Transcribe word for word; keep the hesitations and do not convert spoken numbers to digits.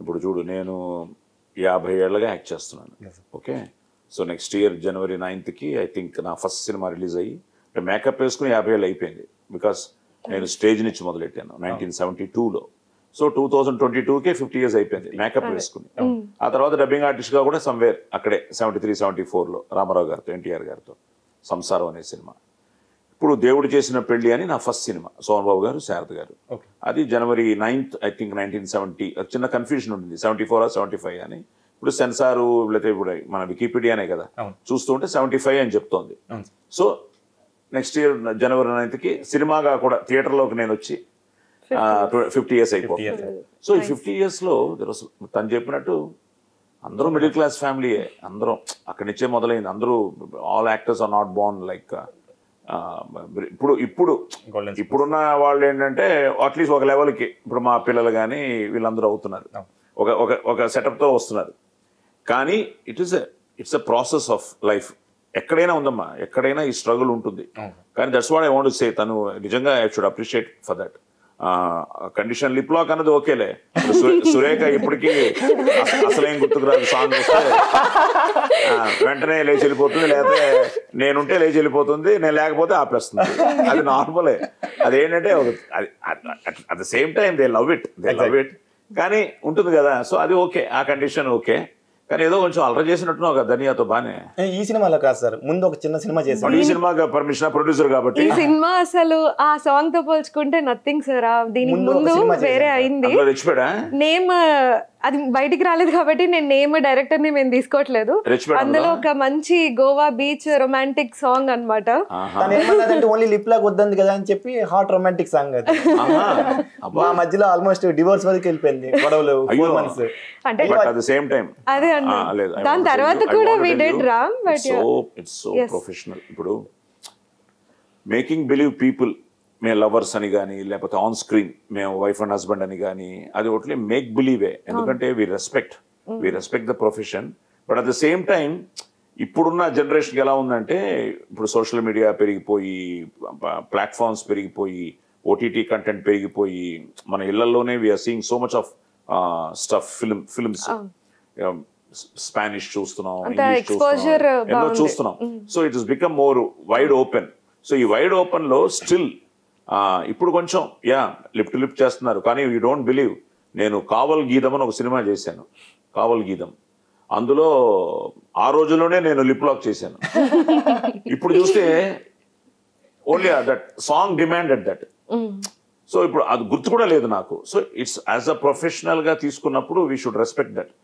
ఇప్పుడు చూడు నేను యాభై ఏళ్ళగా యాక్ట్ చేస్తున్నాను. Okay, so next year January నైన్త్కి ఐ థింక్ నా ఫస్ట్ సినిమా రిలీజ్ అయ్యి మేకప్ వేసుకుని యాభై ఏళ్ళు అయిపోయింది. బికాస్ నేను స్టేజ్ నుంచి మొదలెట్టాను నైన్టీన్ సెవెంటీ టూలో. సో టూ థౌజండ్ ట్వంటీ టూకే ఫిఫ్టీ ఇయర్స్ అయిపోయింది మేకప్ వేసుకుని. ఆ తర్వాత డబ్బింగ్ ఆర్టిస్ట్గా కూడా సమ్వేర్ అక్కడే సెవెంటీ త్రీ సెవెంటీ ఫోర్లో రామారావు గారితో ఎన్టీఆర్ గారితో సంసారం అనే సినిమా. ఇప్పుడు దేవుడు చేసిన పెళ్లి అని నా ఫస్ట్ సినిమా, సోమన్ బాబు గారు శారద గారు. అది January ninth I think nineteen seventy. చిన్న కన్ఫ్యూజన్ ఉంటుంది సెవెంటీ ఫోర్ సెవెంటీ ఫైవ్ అని. ఇప్పుడు సెన్సారు లేకపోతే ఇప్పుడు మన వికీపీడియానే కదా చూస్తూ ఉంటే సెవెంటీ ఫైవ్ అని చెప్తోంది. సో నెక్స్ట్ ఇయర్ జనవరి నైన్త్కి సినిమాగా కూడా థియేటర్లోకి నేను వచ్చి ఫిఫ్టీ ఇయర్స్ అయిపోతుంది. సో ఈ ఫిఫ్టీ ఇయర్స్లో తను చెప్పినట్టు అందరూ మిడిల్ క్లాస్ ఫ్యామిలీయే, అందరం అక్కడి నుంచే మొదలైంది. అందరూ all actors are not born like ఇప్పుడు ఇప్పుడు ఇప్పుడున్న వాళ్ళు ఏంటంటే అట్లీస్ట్ ఒక లెవెల్కి ఇప్పుడు మా పిల్లలు కానీ వీళ్ళందరూ అవుతున్నారు, ఒక ఒక ఒక సెటప్తో వస్తున్నారు. కానీ it is it's a process of life. ఎక్కడైనా ఉందమ్మా, ఎక్కడైనా ఈ స్ట్రగుల్ ఉంటుంది. కానీ that's what I want to say. తను నిజంగా I should appreciate for that. Condition lip lock అన్నది ఓకేలే. సురేఖ ఇప్పటికీ అసలేం గుర్తుకు రాదు సాంగ్ వస్తే వెంటనే లేచి వెళ్ళిపోతుంది, లేకపోతే నేనుంటే లేచి వెళ్ళిపోతుంది, నేను లేకపోతే ఆపేస్తుంది. అది నార్మలే. అదేంటంటే at the same time they love it they love it కానీ ఉంటుంది కదా. సో అది ఓకే, ఆ కండిషన్ ఓకే. కానీ ఏదో కొంచెం అలర చేసినట్టున్నావు కదా ధనియాతో. బానే ఈ సినిమాలో కాదు సార్, ముందు ఒక చిన్న సినిమా చేశాను. ఈ సినిమా పర్మిషన్ ప్రొడ్యూసర్ కాబట్టి ఈ సినిమా అసలు ఆ సాంగ్ తో పోల్చుకుంటే నథింగ్ సార్. దీనికి ముందు వేరే అయింది. నేమ్ అది బయటికి రాలేదు కాబట్టి నేను నేమ్ డైరెక్టర్ ని మేము తీసుకోవట్లేదు. అందులో ఒక మంచి గోవా బీచ్ రొమాంటిక్ సాంగ్ అనమాట. ఓన్లీ లిప్ లాక్ వద్దంది కదా అని చెప్పి హాట్ రొమాంటిక్ సాంగ్ అది. మా మధ్యలో ఆల్మోస్ట్ డివోర్స్ వరకు వెళ్ళిపోయింది గొడవలు. అంటే అదే అండి. దాని తర్వాత కూడా we did ram but it's so professional. ఇప్పుడు మేకింగ్ బిలీవ్ పీపుల్ మేము లవర్స్ అని కానీ లేకపోతే ఆన్ స్క్రీన్ మేము వైఫ్ అండ్ హస్బెండ్ అని కానీ అది ఒకటి మేక్ బిలీవే. ఎందుకంటే we respect we respect the profession. But at the same time ఇప్పుడున్న జనరేషన్కి ఎలా ఉందంటే ఇప్పుడు సోషల్ మీడియా పెరిగిపోయి, ప్లాట్ఫామ్స్ పెరిగిపోయి, ఓటీటీ కంటెంట్ పెరిగిపోయి, మన ఇళ్లలోనే we're seeing so much of stuff. Film films Spanish చూస్తున్నాం, ఇంగ్లీష్ చూస్తున్నాం, ఎన్నో చూస్తున్నాం. So it is become more wide open. So ఈ వైడ్ ఓపెన్ లో స్టిల్ ఇప్పుడు కొంచెం యా లిప్ టు లిప్ చేస్తున్నారు. కానీ యూ డోంట్ బిలీవ్, నేను కావల్ గీతం అని ఒక సినిమా చేశాను, కావల్ గీతం. అందులో ఆ రోజుల్లోనే నేను లిప్ లాక్ చేశాను. ఇప్పుడు చూస్తే only that song demanded that. So ఇప్పుడు అది గుర్తు కూడా లేదు నాకు. So it's as a professional గా తీసుకున్నప్పుడు వీ షుడ్ రెస్పెక్ట్ దట్.